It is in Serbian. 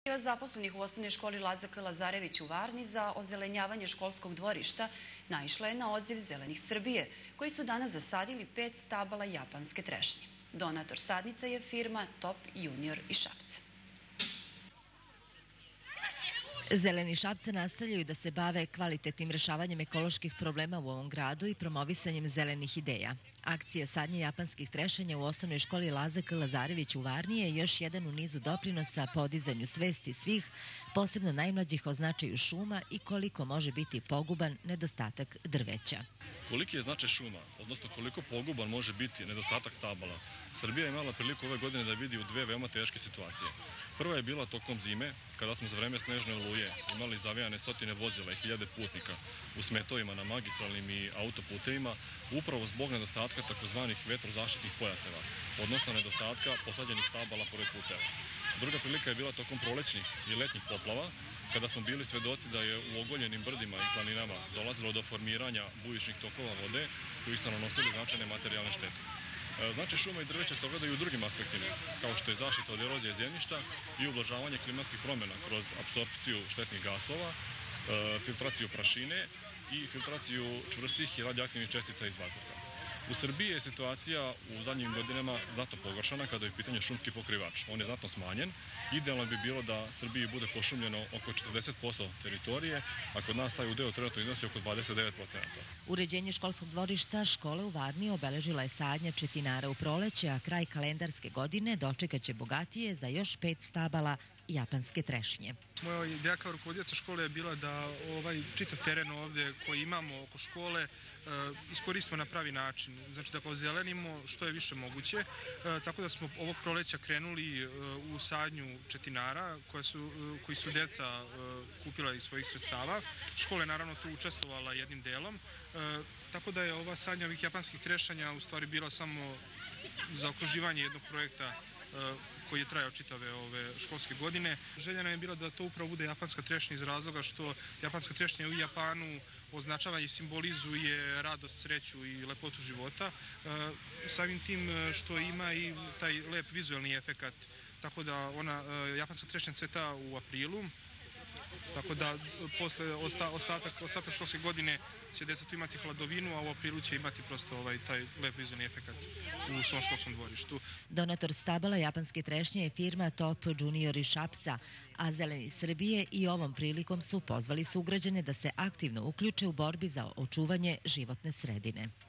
Zaposlenih u osnovnoj školi Laza K. Lazarević u Varni za ozelenjavanje školskog dvorišta naišla je na odziv Zelenih Srbije, koji su danas zasadili 5 stabala japanske trešnje. Donator sadnica je firma Top Junior iz Šapca. Zeleni Šapca nastavljaju da se bave kvalitetnim rešavanjem ekoloških problema u ovom gradu i promovisanjem zelenih ideja. Akcija sadnje japanskih trešenja u osnovnoj školi Laza K. Lazarević u Varni je još jedan u nizu doprinosa podizanju svesti svih, posebno najmlađih, o značaju šuma i koliko može biti poguban nedostatak drveća. Koliki je značaj šuma, odnosno koliko poguban može biti nedostatak stabala, Srbija je imala priliku ove godine da vidi u dve veoma teške situacije. Prva je bila tokom zime, kada smo za vreme snežne oluje imali zavijane stotine vozila i hiljade putnika u smetovima na magistralnim i autoputevima, upravo zbog nedostatka takozvanih vetrozaštitnih pojaseva, odnosno nedostatka posađenih stabala pored puteva. Druga prilika je bila tokom prolećnih i letnjih poplava, kada smo bili svedoci da je u ogoljenim brdima i planinama dolazilo do formiranja bujičnih tokova vode koji su nanosili značajne materijalne štete. Značaj šuma i drveća se ogleda i u drugim aspektima, kao što je zaštita od erozije zemljišta i ublažavanje klimatskih promjena kroz apsorpciju štetnih gasova, filtraciju prašine i filtraciju čvrstih i radioaktivnih čestica iz vazduha. U Srbiji je situacija u zadnjim godinama znatno pogoršana kada je u pitanju šumski pokrivač. On je znatno smanjen. Idealno bi bilo da Srbiji bude pošumljeno oko 40% teritorije, a kod nas taj udeo trenutno iznosi oko 29%. Uređenje školskog dvorišta škole u Varni obeležila je sadnja četinara u proleće, a kraj kalendarske godine dočekaće bogatije za još 5 stabala japanske trešnje. Moja ideja kao rukovodioca škole je bila da ovaj čitav teren ovdje koji imamo oko škole iskoristimo na pravi način. Znači da ozelenimo što je više moguće. Tako da smo ovog proleća krenuli u sadnju četinara koji su deca kupila iz svojih sredstava. Škola je naravno tu učestvovala jednim delom. Tako da je ova sadnja ovih japanskih trešanja u stvari bila samo zaokruživanje jednog projekta koji je trajao čitave ove školske godine. Želja nam je bila da to upravo bude japanska trešnja iz razloga što japanska trešnja u Japanu označava i simbolizuje radost, sreću i lepotu života. Samim tim što ima i taj lep vizualni efekat, tako da japanska trešnja cveta u aprilu. Tako da posle ostatak školske godine će deca tu imati hladovinu, a u aprilu će imati prosto taj lep vizualni efekat u svom školskom dvorištu. Donator stabala japanske trešnje je firma Top Junior iz Šapca, a Zeleni Srbije i ovom prilikom su pozvali sugrađane da se aktivno uključe u borbi za očuvanje životne sredine.